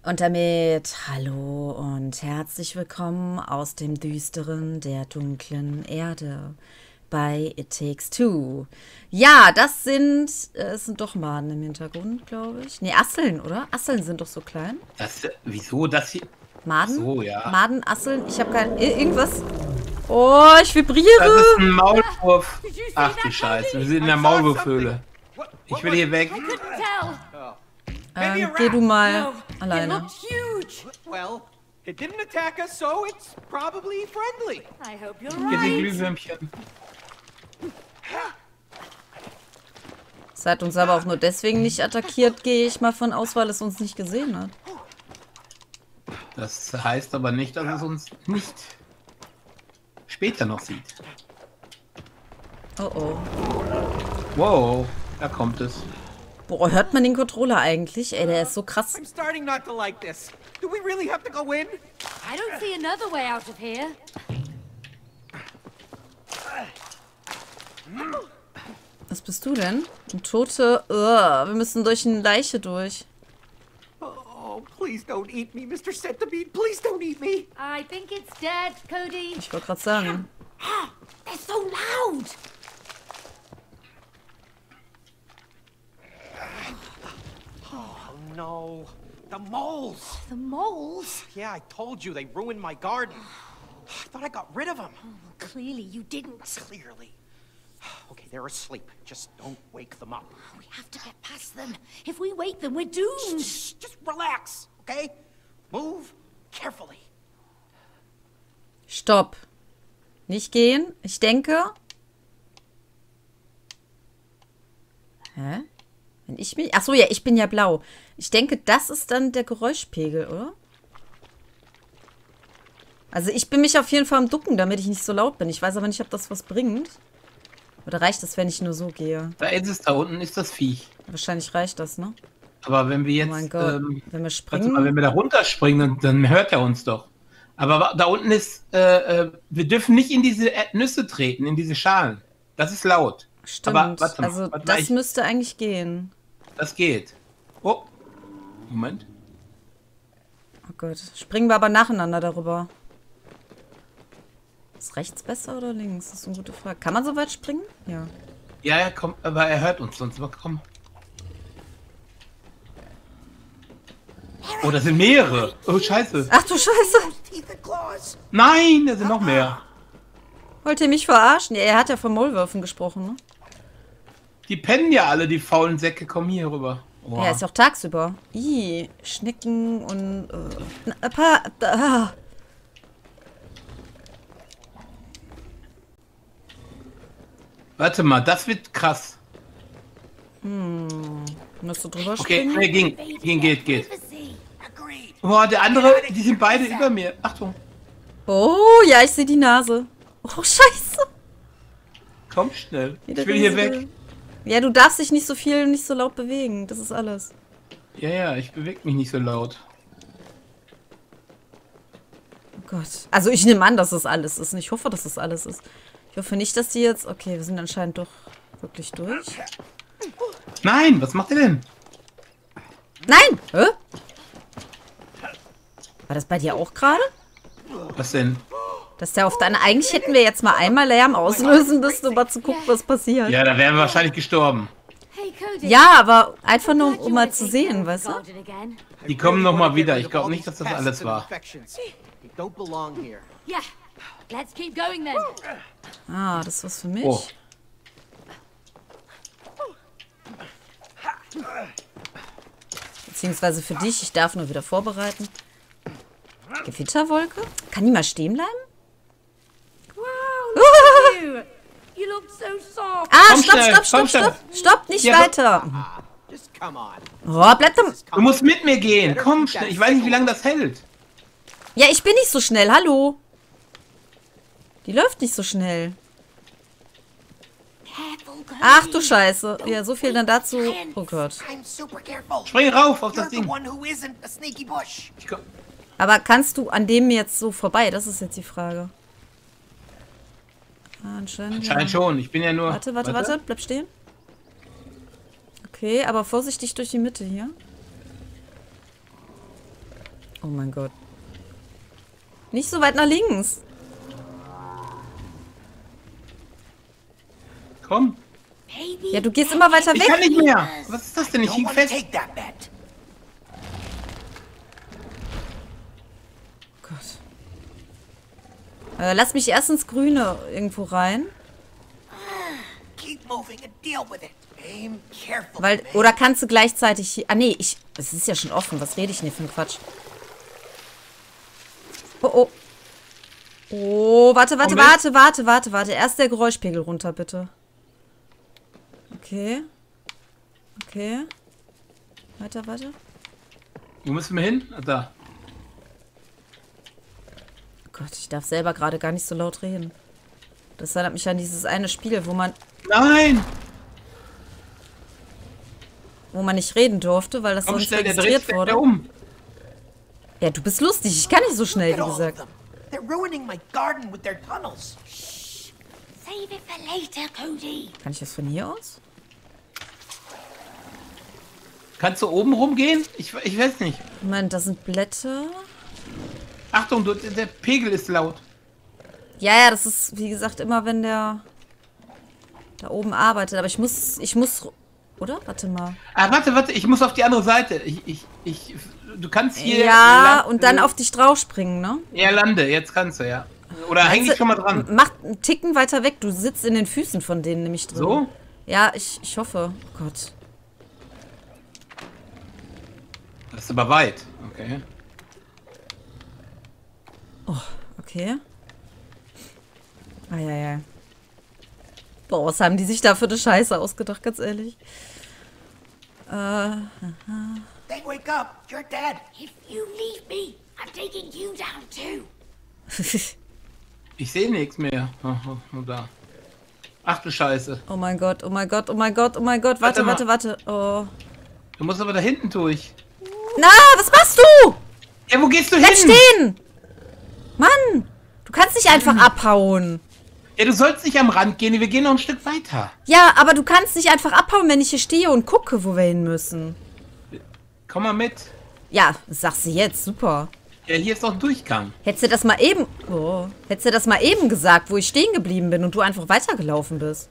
Und damit hallo und herzlich willkommen aus dem Düsteren der dunklen Erde bei It Takes Two. Ja, das sind, es sind doch Maden im Hintergrund, glaube ich. Nee, Asseln, oder? Asseln sind doch so klein. Wieso das hier? Maden? So, ja. Maden, Asseln, ich habe kein, irgendwas. Oh, ich vibriere. Das ist ein Maulwurf. Ach du Scheiße, wir sind in der Maulwurfhöhle. Ich will hier weg. Geh du mal alleine. Well, it didn't attack us, so it's probably friendly. I hope you're Hier die right. Glühwürmchen. Es hat uns aber auch nur deswegen nicht attackiert, gehe ich mal von aus, weil es uns nicht gesehen hat. Das heißt aber nicht, dass es uns nicht später noch sieht. Oh oh. Wow, da kommt es. Boah, hört man den Controller eigentlich? Ey, der ist so krass. I'm starting not to like this. Do we really have to go in? I don't see another way out of here. Was bist du denn? Ein Tote? Wir müssen durch eine Leiche durch. Oh, please don't eat me, Mr. Centipede. Please don't eat me. I think it's dead, Cody. Ich wollte gerade sagen. They're so loud. Oh no, the moles. The moles? Yeah, I told you they ruined my garden. I thought I got rid of them. Well, clearly you didn't. Clearly. Okay, they're asleep. Just don't wake them up. We have to get past them. If we wake them, we're doomed. Just relax, okay? Move carefully. Stopp. Nicht gehen. Ich denke. Hä? Wenn ich mich. Achso, ja, ich bin ja blau. Ich denke, das ist dann der Geräuschpegel, oder? Also ich bin mich auf jeden Fall am Ducken, damit ich nicht so laut bin. Ich weiß aber nicht, ob das was bringt. Oder reicht das, wenn ich nur so gehe? Da ist es, da unten ist das Viech. Wahrscheinlich reicht das, ne? Aber wenn wir jetzt, Oh mein Gott. Wenn wir warte springen. mal, wenn wir da runterspringen, dann hört er uns doch. Aber da unten ist, wir dürfen nicht in diese Nüsse treten, in diese Schalen. Das ist laut. Stimmt. Aber warte mal, Also warte mal, das müsste eigentlich gehen. das geht. Oh, Moment. Oh Gott. Springen wir aber nacheinander darüber. Ist rechts besser oder links? Das ist eine gute Frage. Kann man so weit springen? Ja. Ja, ja, komm, aber er hört uns sonst. Aber komm. Oh, das sind mehrere. Oh, scheiße. Ach du Scheiße. Teeth and claws. Nein, da sind noch mehr. Wollt ihr mich verarschen? Ja, er hat ja von Maulwürfen gesprochen, ne? Die pennen ja alle, die faulen Säcke. Komm hier rüber. Oh. Ja, ist ja auch tagsüber. Ih, Schnecken und... Warte mal, das wird krass. Musst du drüber Okay, springen? nee, geht. Privacy. Agreed. Boah, der andere, die sind beide über mir. Achtung. Oh, ja, ich sehe die Nase. Oh, Scheiße. Komm schnell. Wie der Ich will hier Riese. weg. Ja, du darfst dich nicht so viel, nicht so laut bewegen. Das ist alles. Ja, ich bewege mich nicht so laut. Oh Gott. Also ich nehme an, dass das alles ist. Und ich hoffe, dass das alles ist. Ich hoffe nicht, dass die jetzt... Okay, wir sind anscheinend doch wirklich durch. Nein, was macht ihr denn? Nein! Hä? War das bei dir auch gerade? Was denn? Dass der auf deine... Eigentlich hätten wir jetzt mal einmal Lärm auslösen müssen, um mal zu gucken, was passiert. Ja, da wären wir wahrscheinlich gestorben. Hey, Cody. Ja, aber einfach nur, um mal zu sehen, weißt du? Garden again. Die kommen noch mal wieder. Ich All glaube nicht, these dass das pests alles and war. infections. They don't belong here. Yeah. Let's keep going then. Ah, das ist was für mich. Oh. Beziehungsweise für dich. Ich darf nur wieder vorbereiten. Gewitterwolke? Kann die mal stehen bleiben? You. You look so soft. Ah, Komm schnell, komm stopp. schnell. Stopp, nicht Ja, weiter. Just come on. Oh, bleib doch... Du musst mit mir gehen. Komm schnell. Ich weiß nicht, wie lange das hält. Ja, ich bin nicht so schnell. Hallo. Die läuft nicht so schnell. Careful, Cody. Ach du Scheiße. Ja, so viel dann dazu. Oh Gott. I'm super careful. Spring rauf auf You're das the Ding. one who isn't a sneaky bush. Ich komm. Aber kannst du an dem jetzt so vorbei? Das ist jetzt die Frage. Ah, anscheinend. Anscheinend schon. Ich bin ja nur... Warte. Bleib stehen. Okay, aber vorsichtig durch die Mitte hier. Oh mein Gott. Nicht so weit nach links. Komm. Maybe Ja, du gehst immer weiter Ich kann weg. nicht mehr. Was ist das denn? Ich Don't hing want to fest. take that bet. Gott. Lass mich erst ins Grüne irgendwo rein. Keep moving and deal with it. Aim carefully. Weil, man. oder kannst du gleichzeitig hier... Ah, nee, es ist ja schon offen. Was rede ich denn hier für ein Quatsch? Oh, oh. Oh, warte. Erst der Geräuschpegel runter, bitte. Okay. Okay. Weiter. Wo müssen wir hin? Ah, da. Oh Gott, ich darf selber gerade gar nicht so laut reden. Das erinnert mich an dieses eine Spiel, wo man Nein! nicht reden durfte, weil das Komm sonst schnell, der dreht registriert sich wurde. um. Ja, du bist lustig. Ich kann nicht so schnell, Look wie at all of gesagt. them. They're ruining my garden with their tunnels. save it for later, Cody. Kann ich das von hier aus? Kannst du oben rumgehen? Ich weiß nicht. Moment, das sind Blätter. Achtung, der Pegel ist laut. Ja, das ist, wie gesagt, immer wenn der da oben arbeitet. Aber ich muss, oder? Warte mal. Ah, warte, ich muss auf die andere Seite. Du kannst hier... Ja, und dann auf dich drauf springen, ne? Ja, lande, jetzt kannst du, ja. Oder häng dich schon mal dran. Mach einen Ticken weiter weg. Du sitzt in den Füßen von denen nämlich drin. So? Ja, ich hoffe. Oh Gott. Das ist aber weit. Okay. Okay. Eieiei. Boah, was haben die sich da für eine Scheiße ausgedacht, ganz ehrlich. They wake up. You're dead. If you leave me, I'm taking you down too. Ich sehe nichts mehr. Oh, da. Ach du Scheiße. Oh mein Gott. Warte. Oh. Du musst aber da hinten durch. Na, was machst du? Ja, wo gehst du Bleib hin? stehen! Mann! Du kannst nicht einfach abhauen. Ja, du sollst nicht am Rand gehen. Wir gehen noch ein Stück weiter. Ja, aber du kannst nicht einfach abhauen, wenn ich hier stehe und gucke, wo wir hin müssen. Komm mal mit. Ja, das sagst du jetzt. Super. Ja, hier ist doch ein Durchgang. Hättest du das mal eben... Oh. Hättest du das mal eben gesagt, wo ich stehen geblieben bin und du einfach weitergelaufen bist.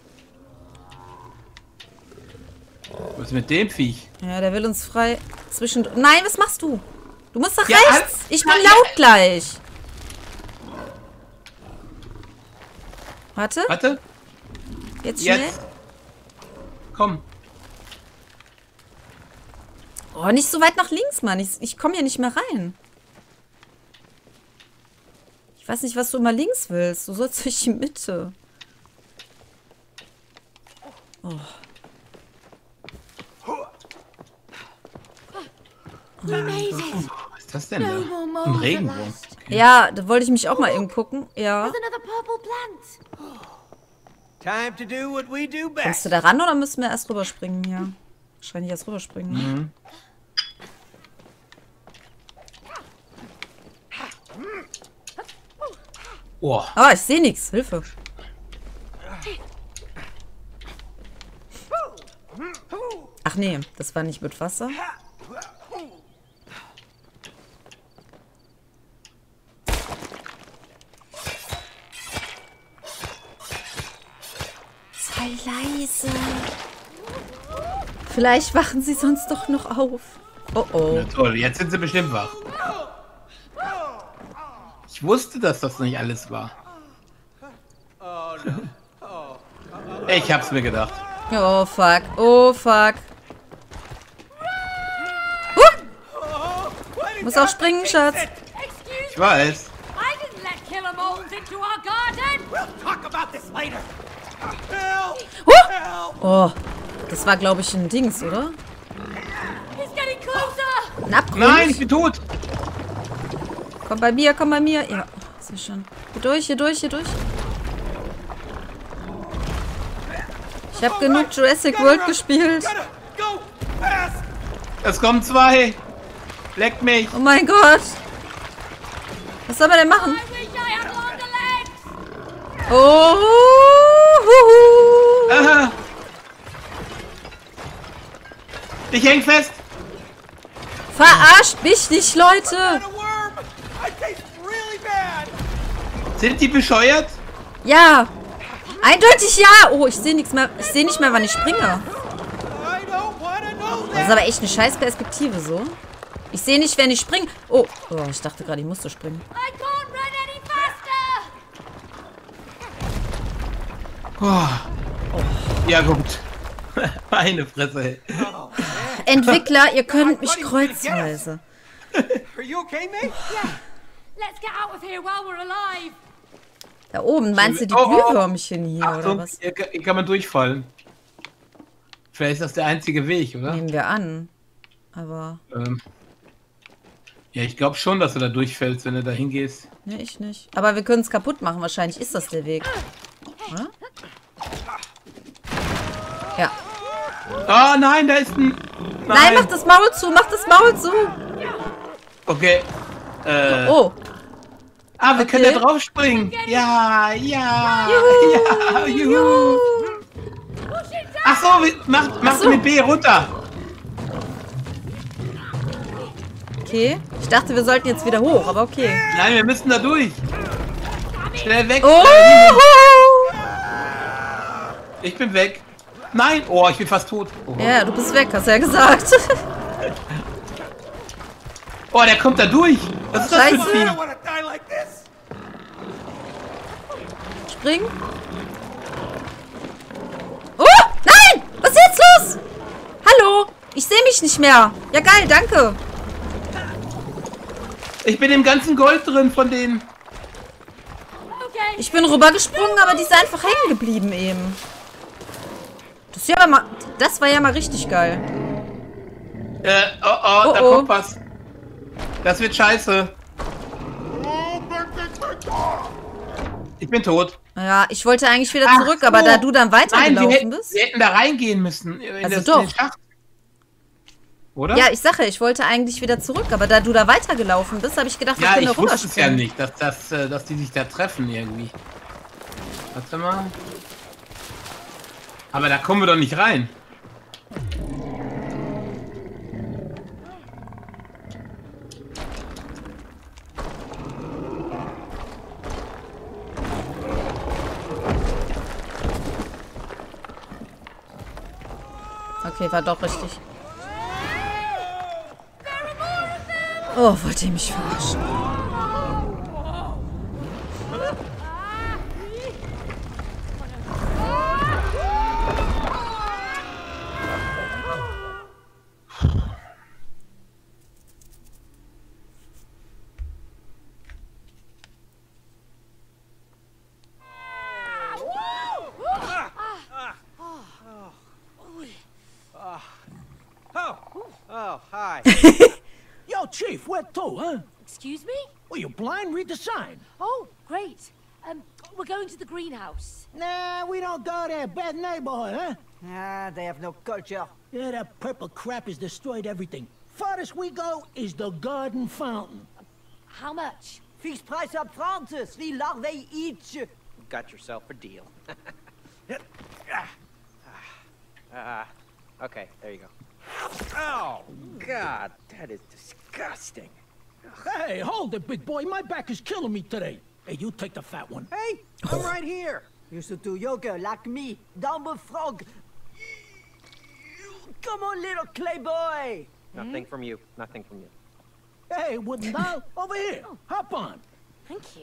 Was ist mit dem Viech? Ja, der will uns frei zwischen... Nein, was machst du? Du musst nach Ja, rechts. Ich bin laut gleich. Warte. Warte. Jetzt schnell. Jetzt. Komm. Oh, nicht so weit nach links, Mann. Ich komme hier nicht mehr rein. Ich weiß nicht, was du immer links willst. Du sollst durch die Mitte. Oh. We made it. Was ist das denn No da? more Ein moles at Regenwurm. last. Ja, da wollte ich mich auch mal eben gucken. Ja. There's another purple plant. Time to do what we do Kommst best. du da ran oder müssen wir erst rüberspringen hier? Wahrscheinlich erst rüberspringen, ne? Oh, Ah, ich sehe nichts. Hilfe. Ach nee, das war nicht mit Wasser. Sei leise. Vielleicht wachen sie sonst doch noch auf. Oh oh. na toll. Jetzt sind sie bestimmt wach. Ich wusste, dass das nicht alles war. Ich hab's mir gedacht. Oh fuck. Oh fuck. Muss auch springen, Schatz. Excuse Ich weiß. I didn't let killer moles into our garden. We'll talk about this later. Help! Help! Oh, das war, glaube ich, ein Dings, oder? He's getting closer. Ein Abgrund. Nein, ich bin tot. Komm bei mir, komm bei mir. Ja, sehr schön. Hier durch, hier durch, hier durch. Ich habe genug Jurassic World gespielt. Gotta go fast! Es kommen zwei. Leck mich. Oh mein Gott. Was soll man denn machen? I wish I had longer legs. Oh. Huhu. Aha. Ich häng fest. Verarscht mich nicht, Leute! Not a worm! I taste really bad! Sind die bescheuert? Ja! Eindeutig ja! Oh, ich sehe nichts mehr. Ich sehe nicht mehr, wann ich springe. I don't wanna know Das ist that! aber echt eine scheiß Perspektive, so. Ich sehe nicht, wenn ich springe. Oh, ich dachte gerade, ich musste springen. I can't run any faster! Ja, gut. Meine Fresse. Entwickler, ihr könnt mich kreuzweise. Are you okay, mate? Let's get out of here while we're alive! Da oben, meinst du die Oh, oh. Glühwürmchen hier, oder Achtung, was? hier kann man durchfallen. Vielleicht ist das der einzige Weg, oder? Nehmen wir an. Aber, Ja, ich glaube schon, dass du da durchfällst, wenn du da hingehst. ne, ich nicht. Aber wir können es kaputt machen, wahrscheinlich ist das der Weg. Oder? Ja. Oh nein, da ist ein... Nein, mach das Maul zu, mach das Maul zu. Okay. Oh, Wir können okay. da drauf springen. Ja, ja. Juhu, Ja, juhu. Ach so, mach so. mit B runter. okay. Ich dachte, wir sollten jetzt wieder hoch, aber okay. Nein, wir müssen da durch. Schnell weg. Oh! Ich bin weg. Nein. Oh, ich bin fast tot. Oh, Ja, du bist weg, hast du ja gesagt. oh der kommt da durch. Was ist das für ein I Vieh? don't wanna die like this! Spring. Oh, nein! Was ist jetzt los? Hallo? Ich sehe mich nicht mehr. Ja, geil, danke. Ich bin im ganzen Gold drin von denen. Okay, Ich bin rübergesprungen, aber die ist einfach hängen geblieben eben. Das war ja mal richtig geil. Da oh. kommt was. Das wird scheiße. Ich bin tot. Ja, ich wollte eigentlich wieder Ach zurück, aber so. da du dann Nein, weitergelaufen bist. wir hätten da reingehen müssen. In Also in doch. den Schacht. Oder? Ja, ich sage, ich wollte eigentlich wieder zurück, aber da du da weitergelaufen bist, habe ich gedacht, wir Ja, können ich da wusste es ja rüberspringen. nicht, dass die sich da treffen irgendwie. Warte mal. Aber da kommen wir doch nicht rein. Okay, war doch richtig. Oh, wollt ihr mich verarschen? Oh, hi. Yo, Chief, where to, huh? excuse me? Well, you blind? Read the sign. Oh, great. We're going to the greenhouse. Nah, we don't go there. Bad neighborhood, huh? Ah, they have no culture. Yeah, that purple crap has destroyed everything. Farthest we go is the garden fountain. How much? Fixed price up front, 3 larvae each. Got yourself a deal. Okay, there you go. Oh, God, that is disgusting. Hey, hold it, big boy. My back is killing me today. Hey, you take the fat one. Hey, I'm right here. Used to do yoga like me. Dumb frog. Come on, little clay boy. Nothing from you. Nothing from you. Hey, wooden doll, over here. Hop on. Thank you.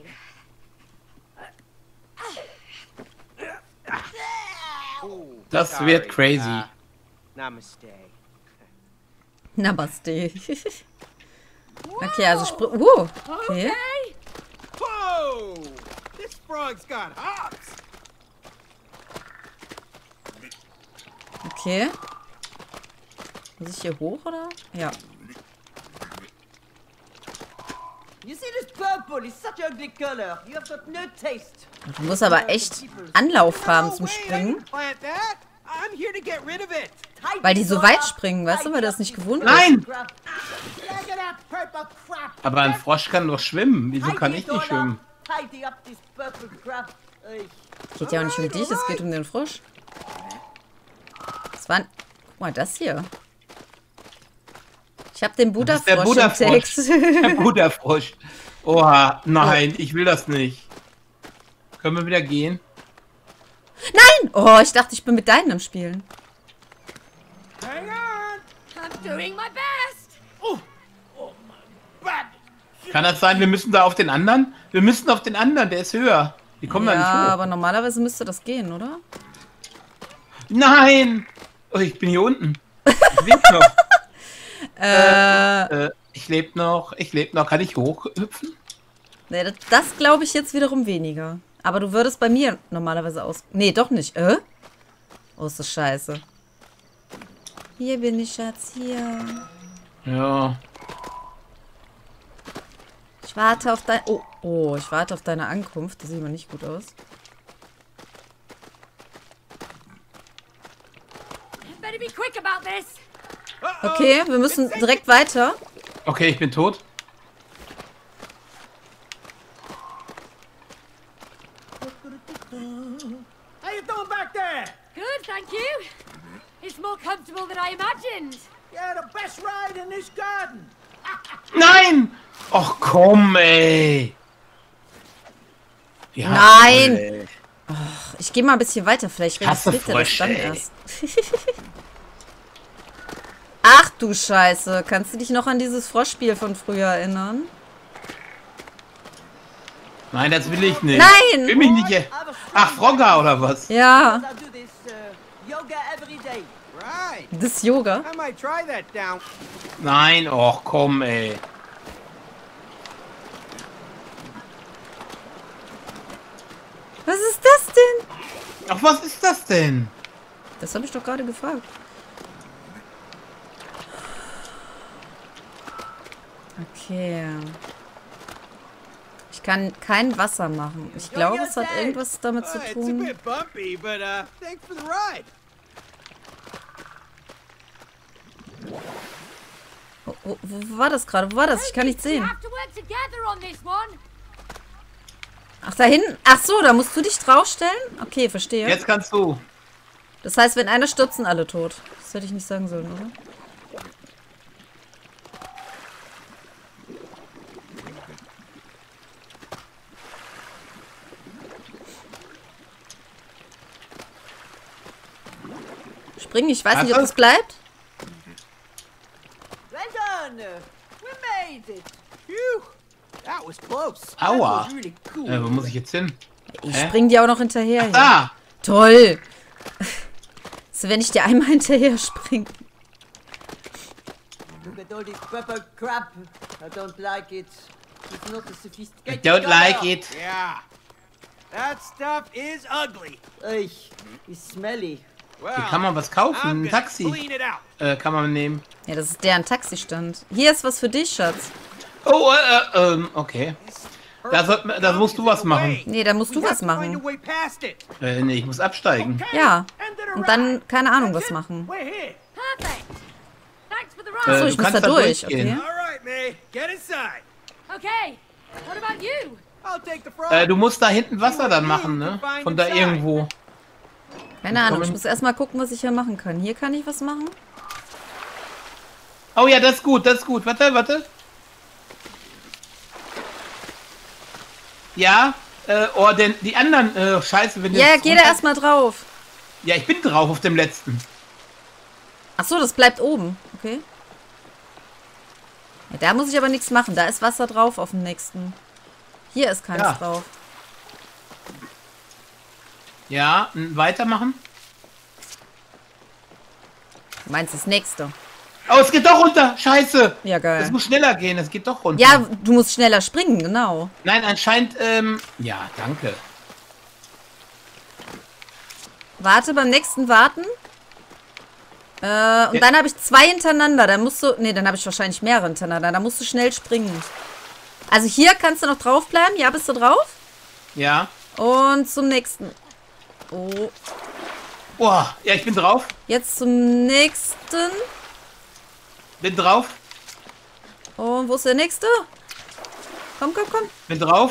Das wird crazy. Namaste. Namaste. Okay, also okay. Whoa! This frog's got hops! Okay. Muss ich hier hoch, oder? Ja. You see this purple? It's such a ugly color. You have got no taste. Du musst aber echt Anlauf haben zum wait, I Springen. didn't plant that. I'm here to get rid of it. Weil die so weit springen, weißt du, weil das nicht gewohnt ist. Nein! Look at that purple crap. Aber ein Frosch kann doch schwimmen. Wieso kann ich nicht schwimmen? Tidy up this purple crap. Es geht ja auch nicht um dich, es geht um den Frosch. Das war ein... Guck mal, das hier. Ich habe den Das ist der Buddha-Frosch im Buddha-Frosch. Text. Der Buddha-Frosch. Oha, nein, ich will das nicht. Können wir wieder gehen? Nein! Oh, ich dachte, ich bin mit deinen am Spielen. Hang on. I'm doing my best. Kann das sein, wir müssen da auf den anderen? Wir müssen auf den anderen, der ist höher. Die kommen da Ja, nicht hoch. aber normalerweise müsste das gehen, oder? Nein! Oh, ich bin hier unten. Ich lebe noch. Ich lebe noch. Ich lebe noch. Kann ich hochhüpfen? Nee, das glaube ich jetzt wiederum weniger. Aber du würdest bei mir normalerweise aus... Nee, doch nicht. Oh, ist das scheiße. Hier bin ich, Schatz. Hier. Ja. Ich warte auf dein... Oh, ich warte auf deine Ankunft. Das sieht aber nicht gut aus. Better be quick about this. Okay, wir müssen direkt weiter. Okay, ich bin tot. How you doing back there? Good, thank you. It's more comfortable than I imagined. Yeah, the best ride in this garden. Nein! Och komm, ey. Ja, Nein! ey. Ich gehe mal ein bisschen weiter. Vielleicht Hasse registriert er das dann Frösche, ey. erst. Ach du Scheiße. Kannst du dich noch an dieses Froschspiel von früher erinnern? Nein, das will ich nicht. Nein! Will mich nicht. Ach, Frogger oder was? Ja, I do this yoga every day. Right. das Yoga. I might try that down. Nein, och komm, ey. Was ist das denn? Ach, was ist das denn? Das habe ich doch gerade gefragt. Okay. Ich kann kein Wasser machen. Ich glaube, es hat irgendwas damit zu It's a tun. bit bumpy, but thanks for the ride. Wo war das gerade? Wo war das? Ich kann nicht We sehen. have to work together on this one. Ach, da hinten? Ach so, da musst du dich draufstellen? Okay, verstehe. Jetzt kannst du. Das heißt, wenn einer stürzt, sind alle tot. Das hätte ich nicht sagen sollen, oder? Springen, ich weiß nicht, ob Ach, das bleibt. Well done. We made it. Phew. That was close. Aua. That was really cool. Wo muss ich jetzt hin? Ich Hä? spring dir auch noch hinterher. hier. Da! Toll. So, wenn ich dir einmal hinterher springe. Look at all this purple crap. I don't like it. It's not a I sophisticated don't like color. it. Yeah. That stuff is ugly. Eich, it's smelly. Well, Hier kann man was I'm kaufen. Ein gonna Taxi. clean it out. Kann man nehmen. Ja, das ist deren Taxistand. Hier ist was für dich, Schatz. Oh, okay. Da musst du was machen. Nee, da musst du We have was to find a machen. way past it. Nee, ich muss absteigen. Ja. End of the Und dann, ride. keine Ahnung, That's was it. machen. We're here. Perfect. Thanks for the Achso, ride. ich du muss kannst da da durch, durchgehen. okay. All right, May. Get inside. Okay. What about you? I'll take the front. Du musst da hinten Wasser dann machen, ne? Von da irgendwo. Keine Ahnung, ich muss erstmal gucken, was ich hier machen kann. Hier kann ich was machen. Oh ja, das ist gut, das ist gut. Warte. Ja, denn die anderen, scheiße, wenn Ja, jetzt geh da erstmal drauf. Ja, ich bin drauf auf dem letzten. Achso, das bleibt oben. Okay. Ja, da muss ich aber nichts machen. Da ist Wasser drauf auf dem nächsten. Hier ist keins Ja. drauf. Ja, weitermachen. Du meinst das nächste. Oh, es geht doch runter. Scheiße. Ja, geil. Es muss schneller gehen, es geht doch runter. Ja, du musst schneller springen, genau. Nein, anscheinend, ja, danke. Warte, beim nächsten warten. Und dann habe ich 2 hintereinander. Dann musst du... Nee, dann habe ich wahrscheinlich mehrere hintereinander. Da musst du schnell springen. Also hier kannst du noch draufbleiben. Ja, bist du drauf? Ja. Und zum nächsten. Oh. Boah, ja, ich bin drauf. Jetzt zum nächsten. Bin drauf. Und wo ist der nächste? Komm. Bin drauf.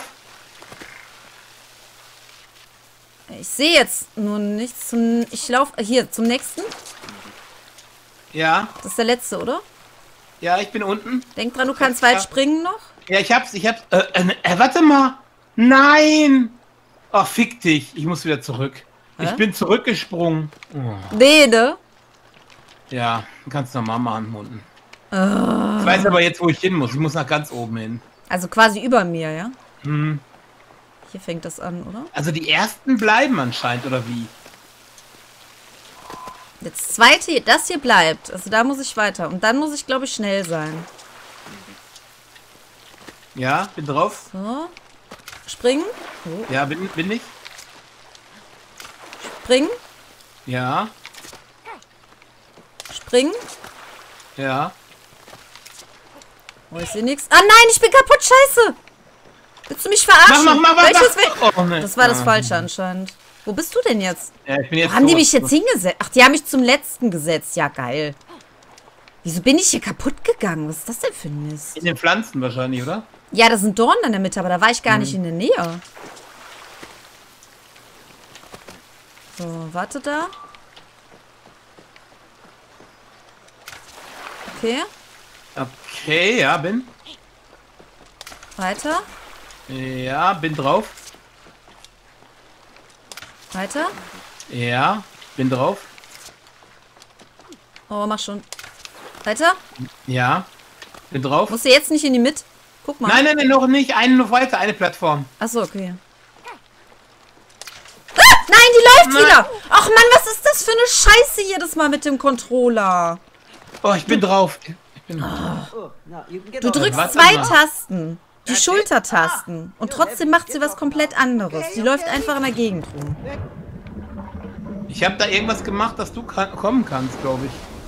Ich sehe jetzt nur nichts. Ich laufe hier zum nächsten. Ja. Das ist der letzte, oder? Ja, ich bin unten. Denk dran, du kannst weit springen noch. Ja, ich hab's. Warte mal. Nein. Oh, fick dich. Ich muss wieder zurück. Hä? Ich bin zurückgesprungen. Oh. Nee, ne? Ja, kannst du nochmal machen unten. Ich weiß aber jetzt, wo ich hin muss. Ich muss nach ganz oben hin. Also quasi über mir, ja? Hm. Hier fängt das an, oder? Also die ersten bleiben anscheinend, oder wie? Das zweite, das hier bleibt. Also da muss ich weiter. Und dann muss ich, glaube ich, schnell sein. Ja, bin drauf. So. Springen. Oh. Ja, bin ich. Springen. Ja, Springen. ja. Oh, ich sehe nichts. Ah nein, ich bin kaputt. Scheiße. Willst du mich verarschen? Mach. Welches Oh, nee. Das war das Falsche anscheinend. Wo bist du denn jetzt? Ja, ich bin jetzt Wo haben die tot. mich jetzt hingesetzt? Ach, die haben mich zum letzten gesetzt. Ja, geil. Wieso bin ich hier kaputt gegangen? Was ist das denn für ein Mist? In den Pflanzen wahrscheinlich, oder? Ja, da sind Dornen in der Mitte, aber da war ich gar nicht in der Nähe. So, warte da. Okay, Okay, ja, bin. weiter, Ja, bin drauf. weiter. Ja, bin drauf. Oh, mach schon. Weiter. Ja, bin drauf. Musst du jetzt nicht in die Mitte? Guck mal. Nein, noch nicht. Eine noch weiter, eine Plattform. Achso, okay. Ah, nein, die läuft wieder. Ach Mann, was ist das für eine Scheiße jedes Mal mit dem Controller? Oh, ich bin drauf. Oh, now you can get Du over drückst warte zwei mal. Tasten. Die Schultertasten. Und trotzdem macht sie was komplett anderes. Die läuft einfach in der Gegend rum. Ich habe da irgendwas gemacht, dass du kommen kannst, glaube ich.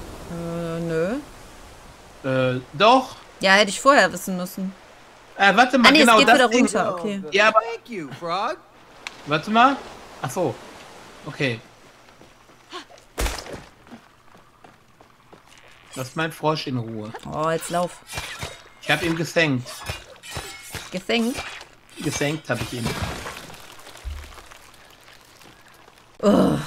Nö. Doch. Ja, hätte ich vorher wissen müssen. Warte mal, Ah, nee, genau es geht das wieder Ding. runter. Okay. Ja, aber Thank you, Frog. warte mal. Ach so. Okay. Lass mein Frosch in Ruhe. Oh, jetzt lauf. Ich habe ihn gesenkt. Gesenkt. Gesenkt habe ich ihn. Oh.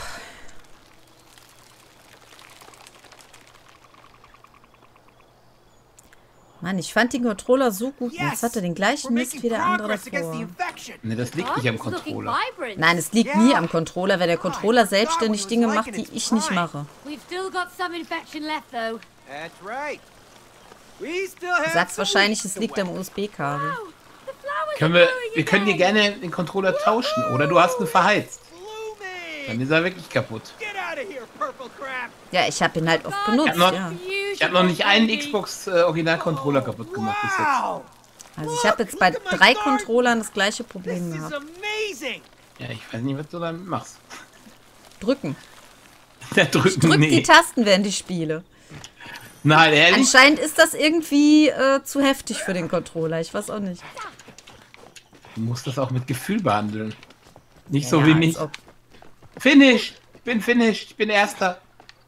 Mann, ich fand den Controller so gut. Und jetzt hat er den gleichen Mist wie der andere davor. Ne, das liegt nicht am Controller. Nein, es liegt nie am Controller, weil der Controller selbstständig Dinge macht, die ich nicht mache. We've still got some infection left, though. That's right. We still Du have sagst some wahrscheinlich, leaks es to liegt wet. am USB-Kabel. The flowers Können are wir growing können dir again. gerne den Controller tauschen. Oder du hast ihn verheizt. Blooming! Dann ist er wirklich kaputt. Get out of here, purple crap! Ja, ich habe ihn halt oft benutzt, noch- ja. Ich habe noch nicht einen Xbox Original-Controller kaputt gemacht bis jetzt. Wow! Also ich habe jetzt bei 3 Controllern das gleiche Problem This is gehabt. amazing! Ja, ich weiß nicht, was du damit machst. Drücken. Der drücken, Drück die nee. Tasten, während ich spiele. Nein, ehrlich? Anscheinend ist das irgendwie zu heftig für den Controller. Ich weiß auch nicht. Du musst das auch mit Gefühl behandeln. Nicht so Ja, wie als mich. ob- Finish! Ich bin finished. Ich bin Erster.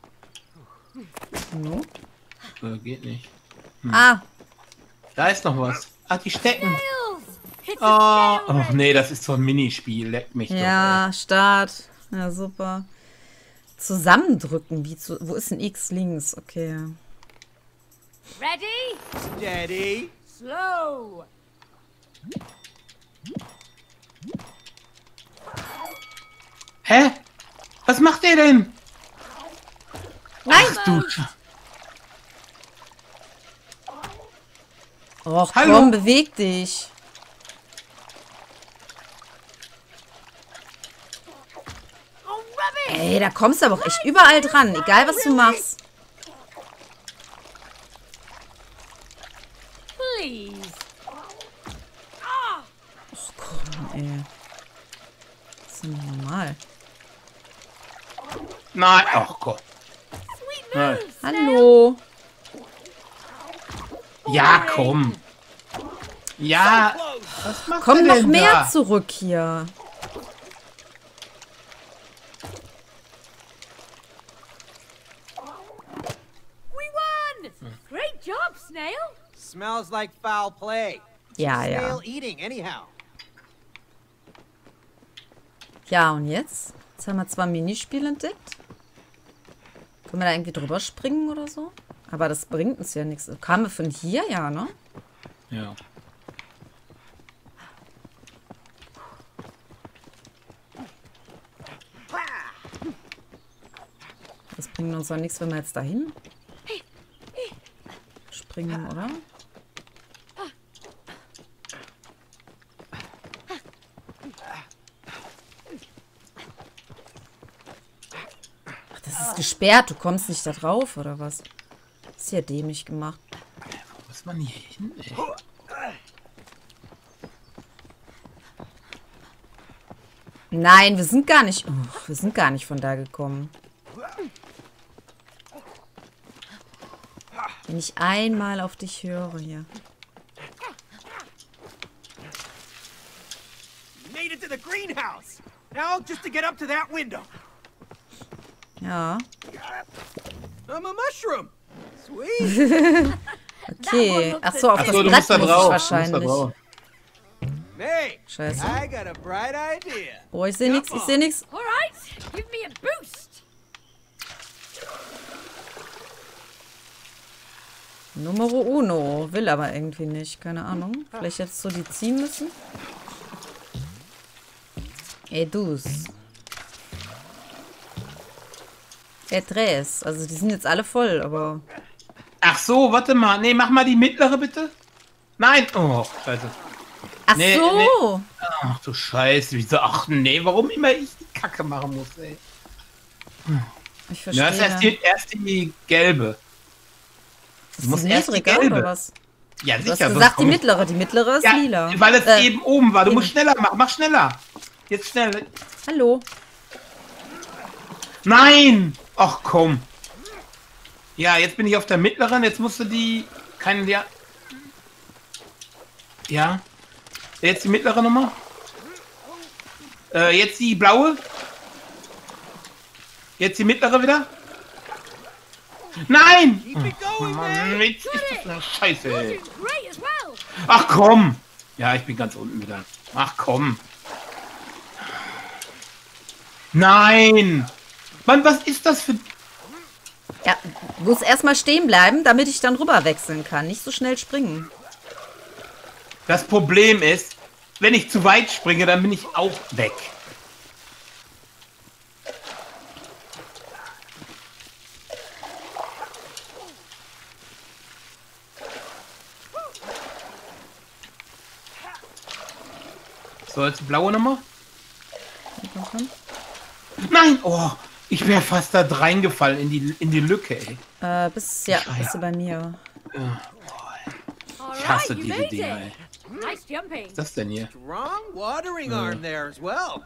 No? Geht nicht. Ah, Da ist noch was. Ach, die stecken. It's Oh, a snail ach nee, das ist so ein Minispiel. Leck mich ja, Start. Ja, super. Zusammendrücken. Wo ist ein X links? Okay. Ready? Steady! Slow. Hä? Was macht ihr denn? Nein! Ach du. Och, Hallo? komm, beweg dich. Oh, rubbish. Ey, da kommst du aber auch echt überall dran. Egal, was du machst. Please. Ey. Das ist nicht normal. Nein, ach Gott. Sweet Nein. moves. Hallo. Ja, komm. Ja. Was macht Komm ihr noch denn mehr da? zurück hier. We won. Great job, Snail. Smells like foul play. Ja, ja. Snail eating, anyhow. Ja, und jetzt? Jetzt haben wir 2 Minispiele entdeckt. Können wir da irgendwie drüber springen oder so? Aber das bringt uns ja nichts. Kamen wir von hier? Ja, ne? Ja. Das bringt uns doch nichts, wenn wir jetzt dahin springen, oder? Ach, das ist gesperrt. Du kommst nicht da drauf, oder was? Das ist ja dämlich gemacht. Wo muss man hier hin, ey? Nein, wir sind gar nicht... Oh, wir sind gar nicht von da gekommen. Wenn ich einmal auf dich höre hier. Made it to the greenhouse. Now just to get up to that window. Ja. I'm a mushroom. Sweet. Okay. Achso, auf das Achso, du Blatt musst da muss ich drauf. wahrscheinlich. Hey, Scheiße. I got a bright idea. Oh, ich sehe nichts, ich sehe nichts. All right, give me a boost. Numero uno. Will aber irgendwie nicht. Keine Ahnung. Vielleicht jetzt so die ziehen müssen. Edus. Tres. Also die sind jetzt alle voll, aber... Ach so, warte mal. Nee, mach mal die mittlere bitte. Nein. Oh, scheiße. Ach Nee, so. nee. Ach du Scheiße. Wieso? Ach nee, warum immer ich die Kacke machen muss, ey. Ich verstehe. Ja, das ist erst die gelbe. Ist muss die erst die niedriger, gelbe. oder was? Ja, Du sicher. hast sonst gesagt, die komm ich- mittlere. Die mittlere ist Ja, lila. weil es eben oben war. Du eben. musst schneller machen. Mach schneller. Jetzt schnell. Hallo. Nein! Ach komm. Ja, jetzt bin ich auf der mittleren. Jetzt musst du die... Keine... Ja. Ja. Jetzt die mittlere Nummer. Jetzt die blaue. Jetzt die mittlere wieder. Nein! Keep it going, man. Mann, jetzt ist das eine Scheiße, ey. Doing great as well. Ach komm! Ja, ich bin ganz unten wieder. Ach komm. Nein! Mann, was ist das für... Ja, muss erstmal stehen bleiben, damit ich dann rüber wechseln kann. Nicht so schnell springen. Das Problem ist, wenn ich zu weit springe, dann bin ich auch weg. So, jetzt die blaue Nummer. Nein! Oh, ich wäre fast da reingefallen in die Lücke, ey. Bist du bei mir. All Ich hasse right, you diese made Dinger, it. ey. Nice jumping. Was ist das denn hier? Strong watering arm there as well.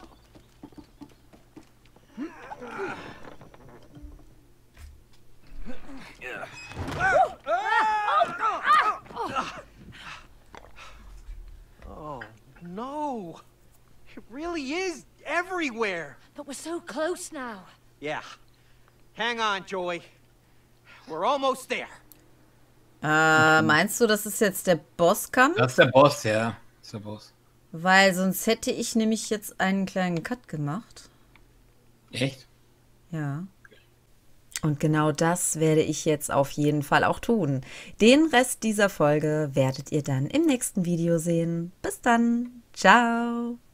Oh no! It really is everywhere. But we're so close now. Yeah. Hang on, Joey. We're almost there. Meinst du, das ist jetzt der Bosskampf? Das ist der Boss, ja. Das ist der Boss. Weil sonst hätte ich nämlich jetzt einen kleinen Cut gemacht. Echt? Ja. Und genau das werde ich jetzt auf jeden Fall auch tun. Den Rest dieser Folge werdet ihr dann im nächsten Video sehen. Bis dann. Ciao.